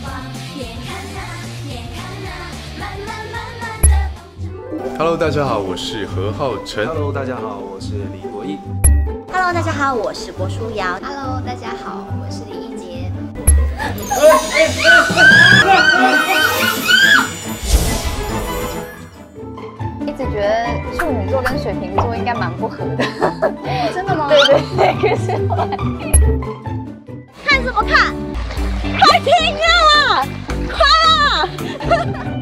Hello， 大家好，我是何浩晨。 Hello， 大家好，我是李国毅。 Hello， 大家好，我是郭书瑶。 Hello， 大家好，我是李一杰。 一直觉得处女座跟水瓶座应该蛮不合的。 真的吗？ 对对对，可是后来看什么看？快停啊！快啊！